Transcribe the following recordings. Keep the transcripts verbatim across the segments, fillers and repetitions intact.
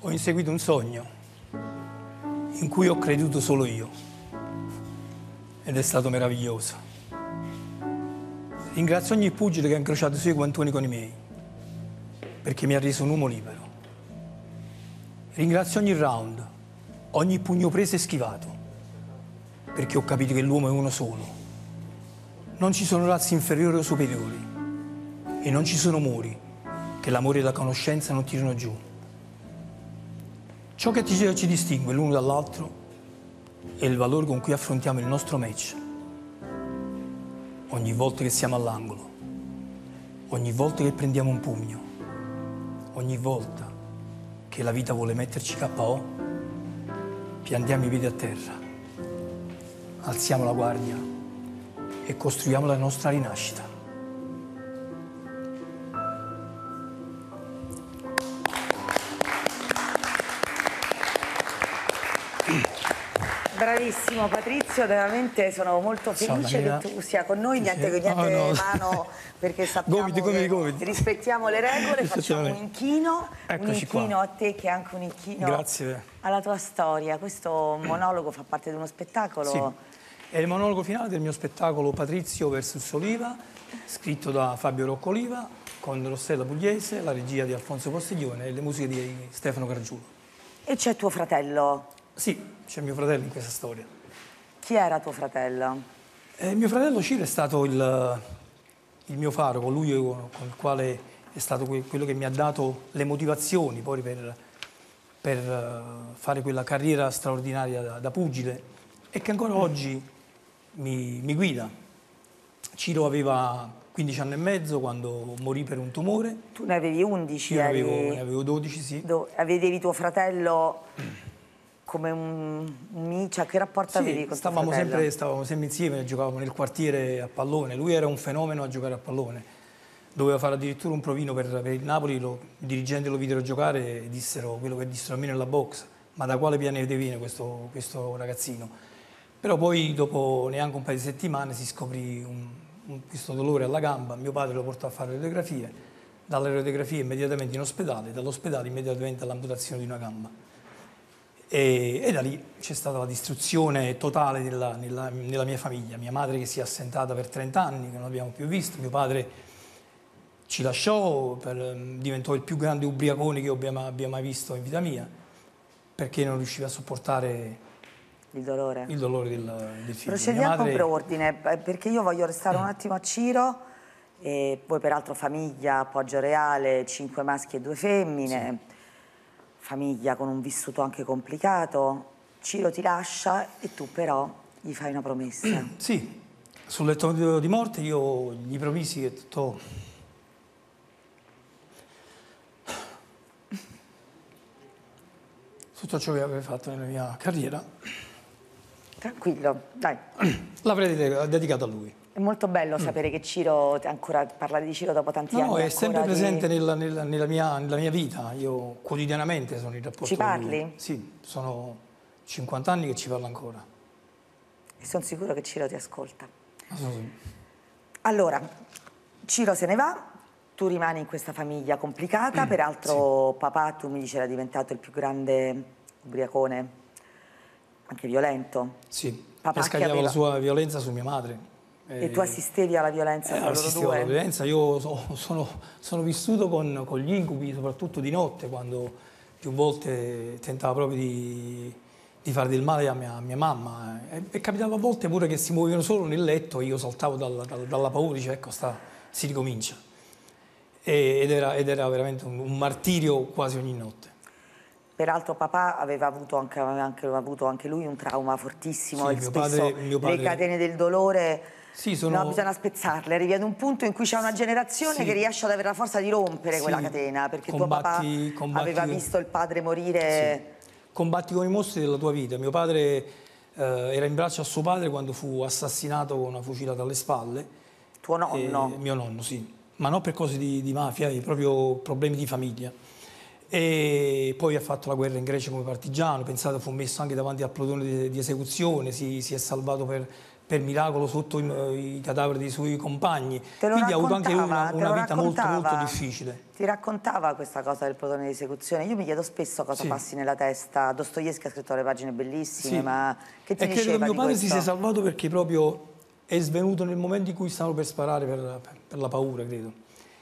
Ho inseguito un sogno in cui ho creduto solo io ed è stato meraviglioso. Ringrazio ogni pugile che ha incrociato i suoi guantoni con i miei, perché mi ha reso un uomo libero. Ringrazio ogni round, ogni pugno preso e schivato, perché ho capito che l'uomo è uno solo. Non ci sono razze inferiori o superiori e non ci sono muri che l'amore e la conoscenza non tirano giù. Ciò che ci distingue l'uno dall'altro è il valore con cui affrontiamo il nostro match. Ogni volta che siamo all'angolo, ogni volta che prendiamo un pugno, ogni volta che la vita vuole metterci K O, piantiamo i piedi a terra, alziamo la guardia e costruiamo la nostra rinascita. Bravissimo Patrizio, veramente sono molto felice che tu sia con noi, niente, niente no, no. mano, perché sappiamo Gomiti, gomiti, che gomiti. rispettiamo le regole, facciamo un inchino, Eccoci un inchino qua. a te che è anche un inchino Grazie. alla tua storia. Questo monologo fa parte di uno spettacolo. Sì, è il monologo finale del mio spettacolo Patrizio versus Oliva, scritto da Fabio Roccoliva, con Rossella Pugliese, la regia di Alfonso Postiglione e le musiche di Stefano Gargiulo. E c'è tuo fratello? Sì, c'è mio fratello in questa storia. Chi era tuo fratello? Eh, mio fratello Ciro è stato il, il mio faro, colui con il quale è stato que quello che mi ha dato le motivazioni poi per, per uh, fare quella carriera straordinaria da, da pugile e che ancora oggi mi, mi guida. Ciro aveva quindici anni e mezzo quando morì per un tumore. Tu ne avevi undici? Io ne eri... avevo, ne avevo dodici, sì. Do... Vedevi tuo fratello come un, un micia, che rapporto Sì, avevi con stavamo tuo fratello? sempre, stavamo sempre insieme, giocavamo nel quartiere a pallone, lui era un fenomeno a giocare a pallone, doveva fare addirittura un provino per, per il Napoli, lo, i dirigenti lo videro giocare e dissero quello che dissero a me nella box, ma da quale pianeta viene questo, questo ragazzino? Però poi dopo neanche un paio di settimane si scoprì un, un, questo dolore alla gamba, mio padre lo portò a fare le radiografie, dalle radiografie immediatamente in ospedale, dall'ospedale immediatamente all'amputazione di una gamba. E, e da lì c'è stata la distruzione totale nella, nella, nella mia famiglia. Mia madre che si è assentata per trenta anni, che non abbiamo più visto, mio padre ci lasciò, per, diventò il più grande ubriacone che abbia, abbia mai visto in vita mia, perché non riusciva a sopportare il dolore, il dolore del, del figlio. Procediamo madre... per ordine, perché io voglio restare un attimo a Ciro, e poi peraltro famiglia, Poggio Reale, cinque maschi e due femmine. Sì. Famiglia con un vissuto anche complicato. Ciro ti lascia e tu però gli fai una promessa. Sì, sul letto di morte io gli promisi che tutto... tutto ciò che avevo fatto nella mia carriera... Tranquillo, dai. L'avrei dedicato a lui. È molto bello sapere che Ciro, ancora parlare di Ciro dopo tanti no, anni. No, è sempre di... presente nella, nella, nella, mia, nella mia vita. Io quotidianamente sono in rapporto Ci parli? con lui. Sì, sono cinquanta anni che ci parlo ancora. E sono sicuro che Ciro ti ascolta. So, sì. Allora, Ciro se ne va, tu rimani in questa famiglia complicata, peraltro sì. Papà, tu mi dici, era diventato il più grande ubriacone, anche violento. Sì, Papà e scagliava aveva... la sua violenza su mia madre. E tu assistevi alla violenza eh, tra loro due? alla violenza, io so, sono, sono vissuto con, con gli incubi, soprattutto di notte, quando più volte tentava proprio di, di fare del male a mia, a mia mamma. E, e capitava a volte pure che si muovevano solo nel letto, io saltavo dalla, dalla, dalla paura, dicevo ecco, sta, si ricomincia. E, ed, era, ed era veramente un, un martirio quasi ogni notte. Peraltro papà aveva avuto anche, anche, avuto anche lui un trauma fortissimo, sì, e mio spesso padre, mio padre... le catene del dolore... Sì, sono... No, bisogna spezzarle, arrivi ad un punto in cui c'è una generazione sì. che riesce ad avere la forza di rompere sì. quella catena, perché combatti, tuo papà combatti, aveva visto il padre morire... Sì. Combatti con i mostri della tua vita. Mio padre eh, era in braccio a suo padre quando fu assassinato con una fucilata alle spalle. Tuo nonno? E, mio nonno, sì. Ma non per cose di, di mafia, proprio problemi di famiglia. E poi ha fatto la guerra in Grecia come partigiano, pensate fu messo anche davanti al plotone di, di esecuzione, si, si è salvato per... per miracolo sotto i, i cadaveri dei suoi compagni. Te lo Quindi ha avuto anche lui una, te una lo vita molto, molto raccontava? difficile. Ti raccontava questa cosa del plotone di esecuzione? Io mi chiedo spesso cosa Sì. passi nella testa. Dostoevskij ha scritto delle pagine bellissime, Sì. ma che ti E credo diceva che mio di padre questo? si sia salvato perché proprio è svenuto nel momento in cui stavano per sparare per, per la paura, credo.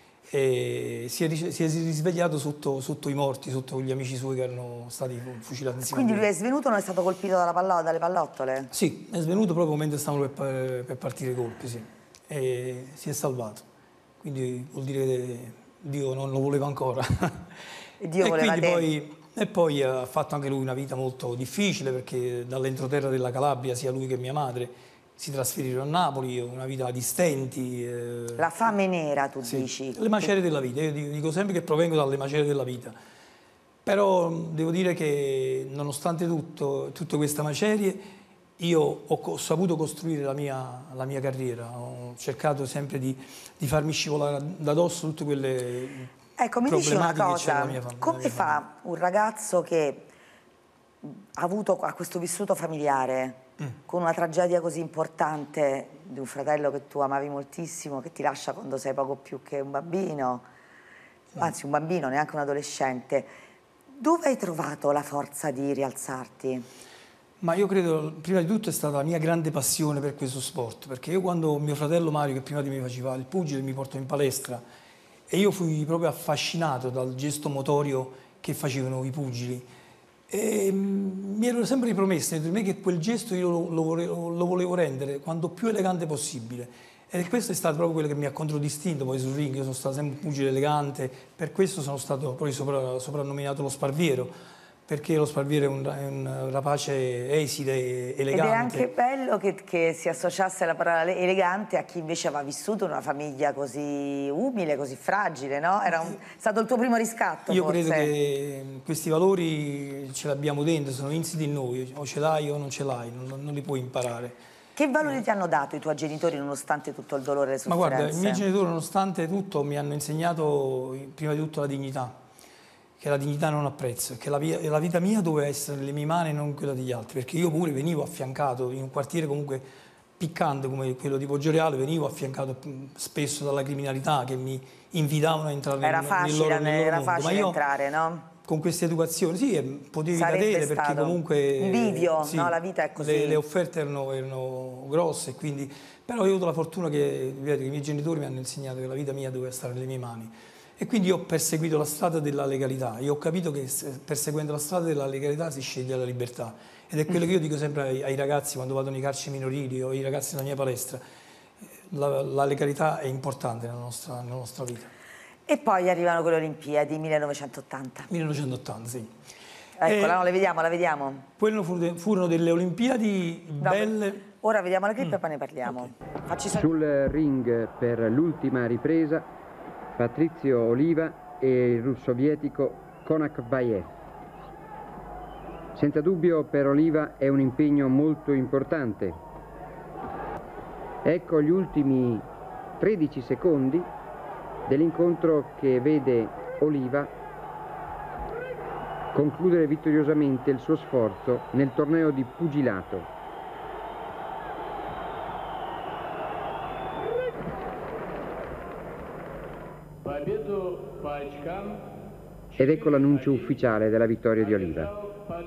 E si è, si è risvegliato sotto, sotto i morti, sotto gli amici suoi che erano stati fucilati insieme Quindi a lui lui. è svenuto, non è stato colpito dalla pallo, dalle pallottole? Sì, è svenuto proprio mentre stavano per, per partire i colpi, sì. E si è salvato. Quindi vuol dire che Dio non lo voleva ancora. E Dio e, voleva quindi te. poi, e poi ha fatto anche lui una vita molto difficile perché dall'entroterra della Calabria sia lui che mia madre si trasferirono a Napoli, una vita di stenti. Eh, La fame nera, tu sì, dici? le macerie della vita. Io dico sempre che provengo dalle macerie della vita. Però devo dire che nonostante tutto, tutte queste macerie, io ho, ho saputo costruire la mia, la mia carriera, ho cercato sempre di, di farmi scivolare da dosso tutte quelle Ecco, mi dici una problematiche che c'era cosa, nella mia famiglia. come fa un ragazzo che ha avuto ha questo vissuto familiare, mm. con una tragedia così importante di un fratello che tu amavi moltissimo, che ti lascia quando sei poco più che un bambino, mm. anzi un bambino, neanche un adolescente, dove hai trovato la forza di rialzarti? Ma io credo, prima di tutto è stata la mia grande passione per questo sport, perché io quando mio fratello Mario, che prima di me faceva il pugile, mi portò in palestra e io fui proprio affascinato dal gesto motorio che facevano i pugili e mi ero sempre ripromesso dentro di me che quel gesto io lo, lo, volevo, lo volevo rendere quanto più elegante possibile. E questo è stato proprio quello che mi ha contraddistinto poi sul ring. Io sono stato sempre un pugile elegante, per questo sono stato poi sopra, soprannominato lo Sparviero, perché lo Sparviero è un, è un rapace esile, elegante. Ed è anche bello che, che si associasse la parola elegante a chi invece aveva vissuto in una famiglia così umile, così fragile, no? Era un, stato il tuo primo riscatto, Io forse? credo che questi valori ce li abbiamo dentro, sono insiti in noi, o ce l'hai o non ce l'hai, non, non li puoi imparare. Che valori ti hanno dato i tuoi genitori nonostante tutto il dolore e le sofferenze? Ma guarda, i miei genitori nonostante tutto mi hanno insegnato prima di tutto la dignità, che la dignità non ha prezzo, che la, via, la vita mia doveva essere nelle mie mani e non quella degli altri, perché io pure venivo affiancato in un quartiere comunque piccante come quello di Poggioreale, venivo affiancato spesso dalla criminalità che mi invitavano a entrare era nel, facile, nel loro, nel loro era mondo. facile Ma io, entrare, no? Con questa educazione, sì, potevi Sarebbe cadere perché stato comunque un bivio, sì, no? La vita è così. Le, le offerte erano, erano grosse, quindi, però io ho avuto la fortuna che, vedete, che i miei genitori mi hanno insegnato che la vita mia doveva stare nelle mie mani. E quindi io ho perseguito la strada della legalità. Io ho capito che perseguendo la strada della legalità si sceglie la libertà. Ed è quello che io dico sempre ai, ai ragazzi quando vado nei carceri minorili o ai ragazzi della mia palestra. La, la legalità è importante nella nostra, nella nostra vita. E poi arrivano quelle Olimpiadi, millenovecentottanta. millenovecentottanta, sì. Eccola, no, le vediamo, la vediamo. Quelle furono delle Olimpiadi belle. No, ora vediamo la clip mm. e poi ne parliamo. Okay. Sul ring per l'ultima ripresa, Patrizio Oliva e il russo sovietico Konakbayev. Senza dubbio per Oliva è un impegno molto importante. Ecco gli ultimi tredici secondi dell'incontro che vede Oliva concludere vittoriosamente il suo sforzo nel torneo di pugilato. Ed ecco l'annuncio ufficiale della vittoria di Oliva.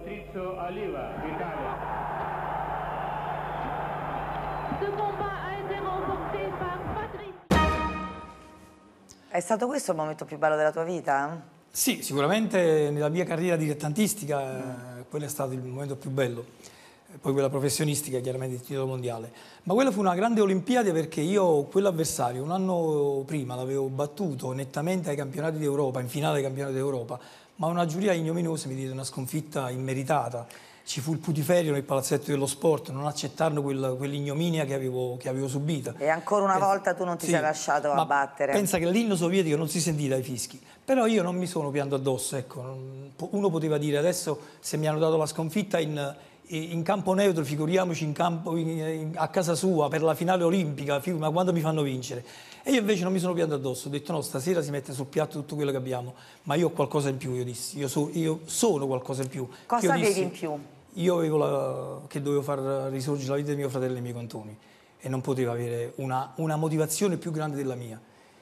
È stato questo il momento più bello della tua vita? Sì, sicuramente nella mia carriera dilettantistica mm. eh, quello è stato il momento più bello. Poi quella professionistica, chiaramente il titolo mondiale. Ma quella fu una grande Olimpiade perché io quell'avversario un anno prima l'avevo battuto nettamente ai campionati d'Europa, in finale ai campionati d'Europa, ma una giuria ignominiosa mi diede una sconfitta immeritata. Ci fu il putiferio nel palazzetto dello sport, non accettarono quel, quell'ignominia che avevo, che avevo subita. E ancora una pensa, volta tu non ti sì, sei lasciato abbattere. Pensa che l'inno sovietico non si sentì dai fischi, però io non mi sono pianto addosso, ecco. Uno poteva dire adesso se mi hanno dato la sconfitta in, in campo neutro, figuriamoci in campo, in, in, a casa sua per la finale olimpica, ma quando mi fanno vincere? E io invece non mi sono pianto addosso, ho detto no, stasera si mette sul piatto tutto quello che abbiamo, ma io ho qualcosa in più, io dissi, io, so, io sono qualcosa in più. Cosa avevi dissi, in più? Io avevo la, che dovevo far risorgere la vita di mio fratello e i miei contoni. e non poteva avere una, una motivazione più grande della mia.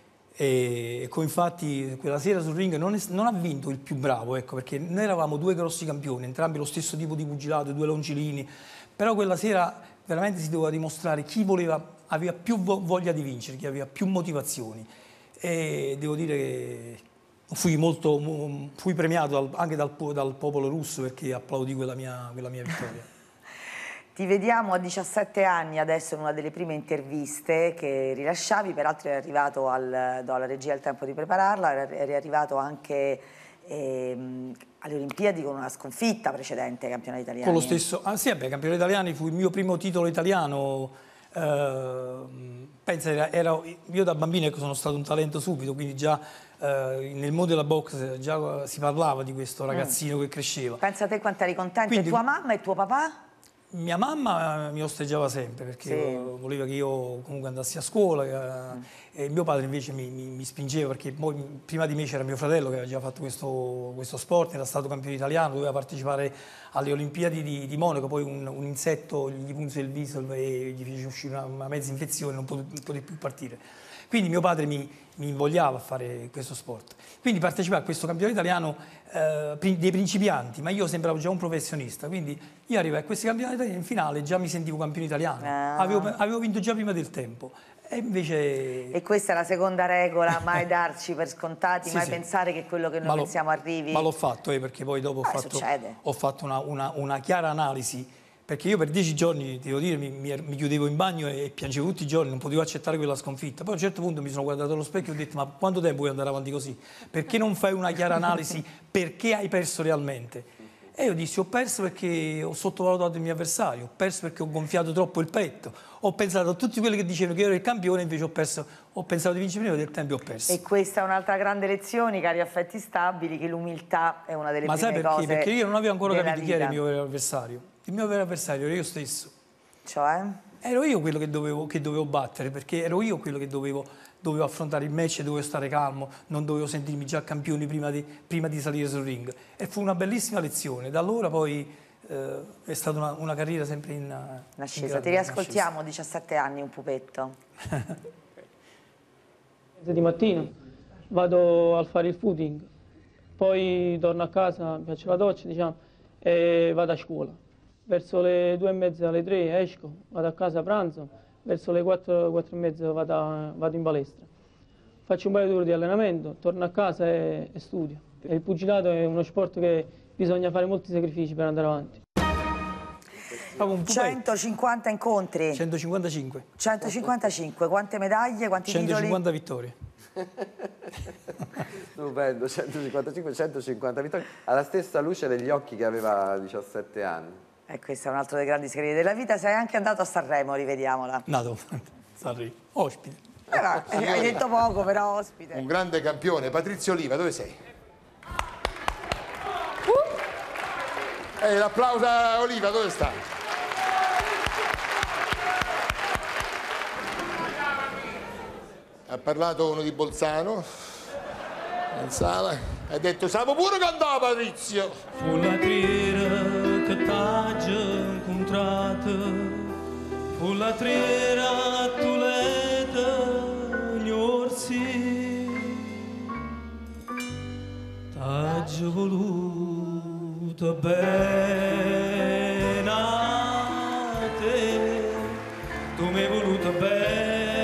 E, e come infatti quella sera sul ring non, è, non ha vinto il più bravo, ecco, perché noi eravamo due grossi campioni, entrambi lo stesso tipo di pugilato, due longilini, però quella sera veramente si doveva dimostrare chi voleva, aveva più voglia di vincere, chi aveva più motivazioni. E devo dire che fui, molto, fui premiato anche dal, dal popolo russo perché applaudì quella mia, quella mia vittoria. Ti vediamo a diciassette anni adesso in una delle prime interviste che rilasciavi, peraltro eri arrivato al, do alla regia il tempo di prepararla, eri arrivato anche ehm, alle Olimpiadi con una sconfitta precedente ai campionati italiani. Con lo stesso, ah sì, vabbè, campioni italiani fu il mio primo titolo italiano. Uh, pensa, era, era, io da bambino ecco, sono stato un talento subito, quindi già uh, nel mondo della box già si parlava di questo ragazzino mm. che cresceva. Pensa a te quanto eri contento, quindi, e tua mamma e tuo papà? Mia mamma mi osteggiava sempre perché sì. voleva che io comunque andassi a scuola mm. e mio padre invece mi, mi, mi spingeva perché poi prima di me c'era mio fratello che aveva già fatto questo, questo sport, era stato campione italiano, doveva partecipare alle Olimpiadi di, di Monaco, poi un, un insetto gli punse il viso e gli fece uscire una, una mezza infezione, non poté, non poté più partire. Quindi mio padre mi, mi invogliava a fare questo sport. Quindi partecipare a questo campionato italiano eh, dei principianti, ma io sembravo già un professionista, quindi io arrivai a questi campionati italiani in finale già mi sentivo campione italiano, ah. avevo, avevo vinto già prima del tempo. E invece... E questa è la seconda regola, mai darci per scontati, sì, mai sì. pensare che quello che noi ma pensiamo arrivi. Ma l'ho fatto, eh, perché poi dopo ho ah, fatto, ho fatto una, una, una chiara analisi, perché io per dieci giorni, devo dire, mi, mi, mi chiudevo in bagno e piangevo tutti i giorni, non potevo accettare quella sconfitta. Poi a un certo punto mi sono guardato allo specchio e ho detto, ma quanto tempo vuoi andare avanti così? Perché non fai una chiara analisi? Perché hai perso realmente? E io dissi, ho perso perché ho sottovalutato il mio avversario, ho perso perché ho gonfiato troppo il petto, ho pensato a tutti quelli che dicevano che io ero il campione, invece ho, perso, ho pensato di vincere prima del tempo e ho perso. E questa è un'altra grande lezione, cari affetti stabili, che l'umiltà è una delle Ma prime sai perché? cose. Perché io non avevo ancora capito vita. chi era il mio vero avversario. Il mio vero avversario ero io stesso. Cioè? Ero io quello che dovevo, che dovevo battere, perché ero io quello che dovevo, dovevo affrontare il match, dovevo stare calmo, non dovevo sentirmi già campione prima di, prima di salire sul ring. E fu una bellissima lezione. Da allora poi eh, è stata una, una carriera sempre in ascesa. Ti riascoltiamo, diciassette anni, un pupetto. Di mattina vado a fare il footing, poi torno a casa, mi faccio la doccia, diciamo, e vado a scuola. Verso le due e mezza, alle tre esco, vado a casa a pranzo, verso le quattro, quattro e mezza vado, a, vado in palestra. Faccio un paio di ore di allenamento, torno a casa e, e studio. E il pugilato è uno sport che bisogna fare molti sacrifici per andare avanti. centocinquanta incontri. centocinquantacinque. centocinquantacinque, quante medaglie, quanti centocinquanta titoli? vittorie. Stupendo, centocinquantacinque, centocinquanta vittorie, alla stessa luce degli occhi che aveva a diciassette anni. E questo è un altro dei grandi segreti della vita. Sei anche andato a Sanremo, rivediamola. Nato, Sanremo, ospite. Però, hai detto poco, però ospite. Un grande campione. Patrizio Oliva, dove sei? Uh. Eh, l'applauso a Oliva, dove sta? Ha parlato uno di Bolzano in sala, ha detto siamo pure cantare Patrizio. Fu la triera che t'ha incontrato, fu la triera tu l'ete gli orsi, t'ha voluto bene a te, tu mi hai voluto bene.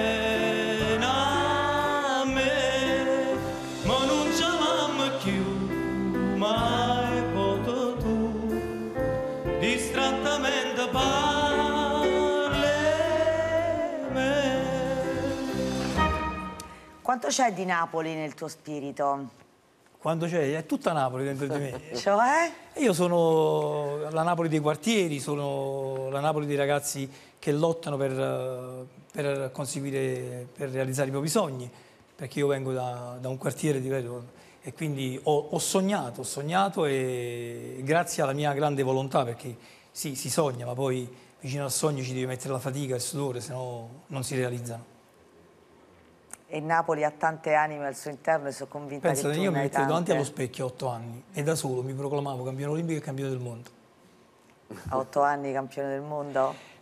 Quanto c'è di Napoli nel tuo spirito? Quando c'è? È tutta Napoli dentro di me. Cioè? Io sono la Napoli dei quartieri, sono la Napoli dei ragazzi che lottano per, per conseguire, per realizzare i propri sogni, perché io vengo da, da un quartiere, ripeto, e quindi ho, ho sognato, ho sognato e grazie alla mia grande volontà, perché sì, si sogna, ma poi vicino al sogno ci devi mettere la fatica, il sudore, se no non si realizzano. E Napoli ha tante anime al suo interno e sono convinta Pensate, che tu io mi ne hai mettevo tante. davanti allo specchio a otto anni e da solo mi proclamavo campione olimpico e campione del mondo. A otto anni campione del mondo?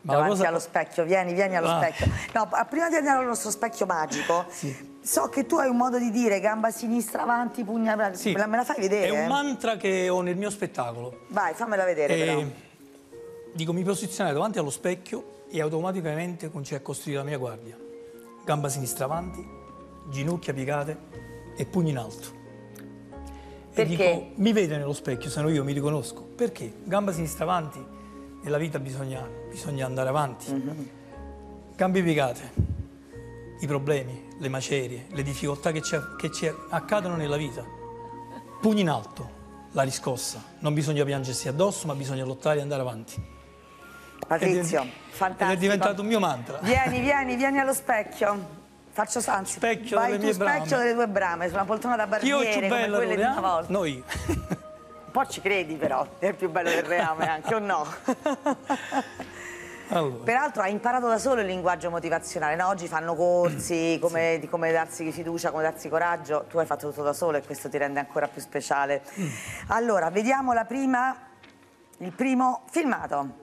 Ma la davanti cosa- allo specchio, vieni, vieni allo Ah. specchio. No, pa- prima di andare al nostro specchio magico, so che tu hai un modo di dire gamba sinistra avanti, pugna... Sì. Me la, me la fai vedere? È un mantra che ho nel mio spettacolo. Vai, fammela vedere E però. dico, mi posizionare davanti allo specchio e automaticamente comincio a costruire la mia guardia. Gamba sinistra avanti, ginocchia piegate e pugni in alto. E Perché? dico, mi vede nello specchio, sono io, mi riconosco. Perché? Gamba sinistra avanti, nella vita bisogna, bisogna andare avanti. Mm-hmm. Gambe piegate, i problemi, le macerie, le difficoltà che ci, che ci accadono nella vita. Pugni in alto, la riscossa. Non bisogna piangersi addosso, ma bisogna lottare e andare avanti. Patrizio, Ed è- fantastico. Ed è diventato un mio mantra. Vieni, vieni, vieni allo specchio. Faccio anzi, Specchio vai delle tu mie specchio brame. delle tue brame, su una poltrona da Chi ho barbiere più come bello, quelle di una Loredana? volta. Noi. Un po' ci credi però, è il più bello del reame anche, o no? Allora, Peraltro hai imparato da solo il linguaggio motivazionale, no? Oggi fanno corsi come, di come darsi fiducia, come darsi coraggio, tu hai fatto tutto da solo e questo ti rende ancora più speciale. Allora, vediamo la prima, il primo filmato.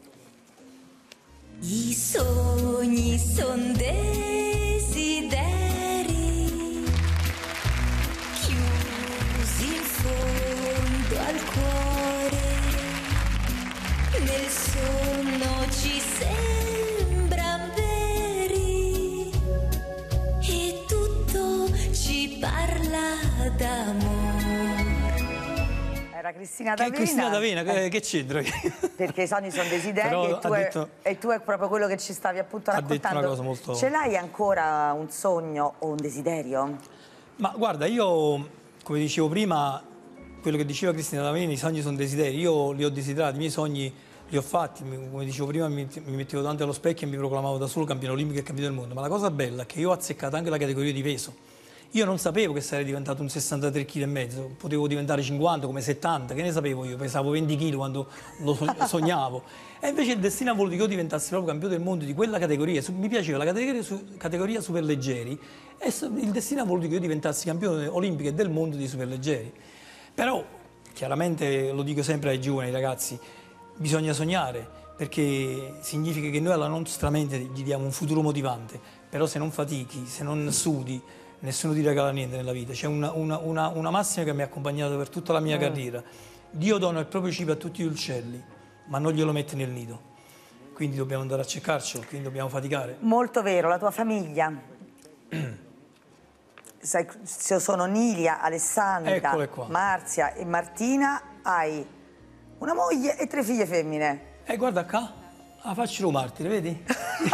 I sogni son desideri chiusi in fondo al cuore, nel sonno ci sembran veri e tutto ci parla d'amore. Era Cristina che D'Avena. è Cristina D'Avena, che, Eh, che c'entra? Perché i sogni sono desideri Però e tu, ha è, detto- e tu è proprio quello che ci stavi appunto Ha detto raccontando. una cosa molto- Ce l'hai ancora un sogno o un desiderio? Ma guarda, io, come dicevo prima, quello che diceva Cristina D'Avena, i sogni sono desideri. Io li ho desiderati, i miei sogni li ho fatti. Mi- Come dicevo prima, mi, mi mettevo davanti allo specchio e mi proclamavo da solo campione olimpico e campione del mondo. Ma la cosa bella è che io ho azzeccato anche la categoria di peso. Io non sapevo che sarei diventato un sessantatré virgola cinque chili, potevo diventare cinquanta, come settanta, che ne sapevo io, pesavo venti chili quando lo so- sognavo. E invece il destino ha voluto che io diventassi proprio campione del mondo di quella categoria. Su- Mi piaceva la categoria, su- categoria superleggeri e so- il destino ha voluto che io diventassi campione olimpico e del mondo di superleggeri. Però, chiaramente, lo dico sempre ai giovani, ai ragazzi, bisogna sognare, perché significa che noi alla nostra mente gli diamo un futuro motivante, però se non fatichi, se non sudi, nessuno ti regala niente nella vita. C'è una, una- una- una massima che mi ha accompagnato per tutta la mia carriera. Dio dona il proprio cibo a tutti gli uccelli, ma non glielo mette nel nido. Quindi dobbiamo andare a cercarcelo, quindi dobbiamo faticare. Molto vero, la tua famiglia. Sai, se sono Nilia, Alessandra, Eccole qua. Marzia e Martina, hai una moglie e tre figlie femmine. E guarda qua, la faccio martire, vedi?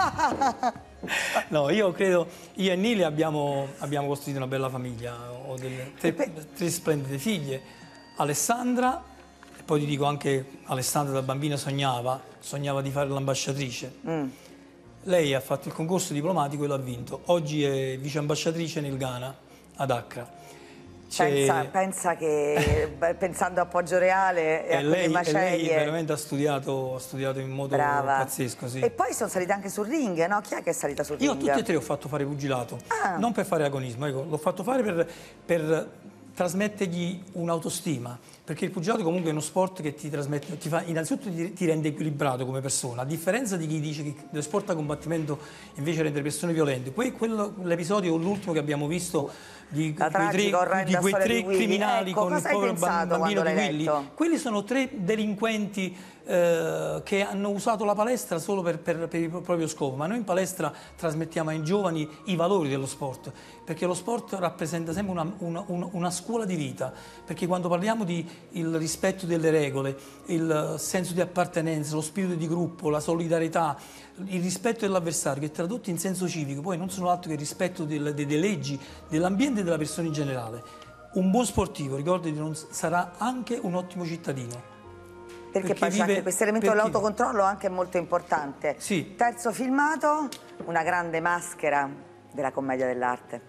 No, io credo, io e Nili abbiamo, abbiamo costruito una bella famiglia, ho delle, tre, tre splendide figlie, Alessandra, e poi ti dico anche Alessandra da bambina sognava, sognava di fare l'ambasciatrice. Lei ha fatto il concorso diplomatico e l'ha vinto, oggi è vice ambasciatrice nel Ghana, ad Accra. C'è- Pensa, pensa che beh, pensando a Poggio Reale e, e a quelle lei, e macerie. lei veramente ha studiato, ha studiato in modo Brava. pazzesco, sì. E poi sono salite anche sul ring, no? Chi è che è salita sul Io a ring? tutti e tre ho fatto fare pugilato, Ah. non per fare agonismo, ecco, l'ho fatto fare per, per trasmettergli un'autostima, perché il pugilato comunque è uno sport che ti trasmette, ti fa, innanzitutto ti, ti rende equilibrato come persona, a differenza di chi dice che lo sport a combattimento invece rende le persone violente. Que- quello- l'episodio, l'ultimo che abbiamo visto di La quei tragica, tre, orrenda di quei storia tre di Willy. criminali Ecco, con il cosa hai povero pensato bambino quando di l'hai Willy, letto? quelli sono tre delinquenti eh, che hanno usato la palestra solo per, per- per il proprio scopo, ma noi in palestra trasmettiamo ai giovani i valori dello sport, perché lo sport rappresenta sempre una, una- una- una scuola di vita, perché quando parliamo di il rispetto delle regole, il senso di appartenenza, lo spirito di gruppo, la solidarietà, il rispetto dell'avversario, che tradotto in senso civico poi non sono altro che il rispetto del- delle leggi, dell'ambiente e della persona in generale. Un buon sportivo, ricordati, non sarà anche un ottimo cittadino. Perché, perché poi c'è vive- anche questo elemento perché- dell'autocontrollo anche molto importante. Sì. Terzo filmato, una grande maschera della commedia dell'arte.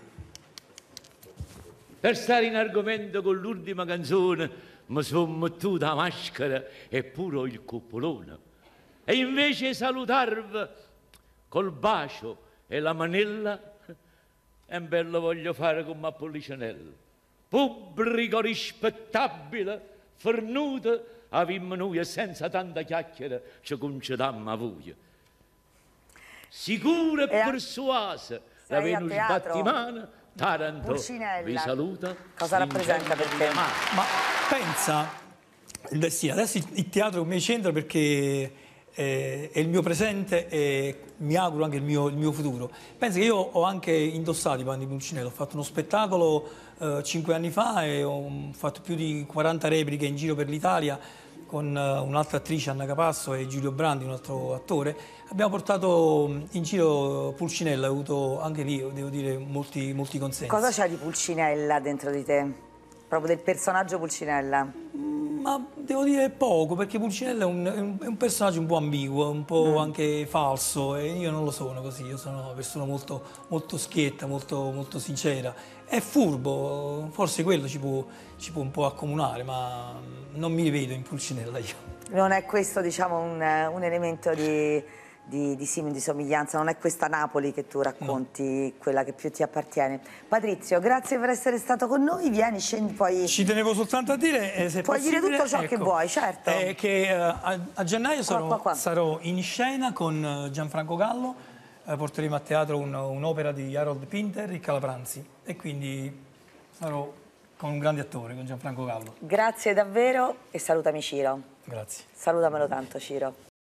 Per stare in argomento con l'ultima canzone mi sono mettuto la maschera e pure il coppolone. E invece salutarvi col bacio e la manella, è bello voglio fare come a Pollicinella. Pubblico rispettabile, fornuto avimmo noi e senza tanta chiacchiera ci concedammo a voi. Sicuro e persuasa la sei a Venus teatro. Battimana, Taranto Pulcinella. vi saluta. Cosa rappresenta per te? Ma pensa, il- sì, adesso il, il teatro come centro perché eh, è il mio presente e mi auguro anche il mio, il mio futuro. Pensa che io ho anche indossato i panni di Pulcinella, ho fatto uno spettacolo eh, cinque anni fa e ho fatto più di quaranta repliche in giro per l'Italia con eh, un'altra attrice, Anna Capasso, e Giulio Brandi, un altro attore. Abbiamo portato in giro Pulcinella, ho avuto anche lì, devo dire, molti, molti consensi. Cosa c'è di Pulcinella dentro di te? Proprio del personaggio Pulcinella? Ma devo dire poco, perché Pulcinella è un, è un- è un personaggio un po' ambiguo, un po' Mm. anche falso, e io non lo sono così, io sono una persona molto, molto schietta, molto, molto sincera. È furbo, forse quello ci può, ci può un po' accomunare, ma non mi rivedo in Pulcinella io. Non è questo, diciamo, un, un elemento di, di, di simile, di somiglianza, non è questa Napoli che tu racconti, quella che più ti appartiene. Patrizio, grazie per essere stato con noi, vieni, scendi poi... Ci tenevo soltanto a dire, eh, se è Puoi dire possibile, tutto ciò che ecco, vuoi, certo. eh, che eh, a, a gennaio sarò, qua, qua. sarò in scena con eh, Gianfranco Gallo, eh, porteremo a teatro un- un'opera di Harold Pinter, Il Calapranzi, e quindi sarò con un grande attore, con Gianfranco Gallo. Grazie davvero e salutami Ciro. Grazie. Salutamelo tanto Ciro.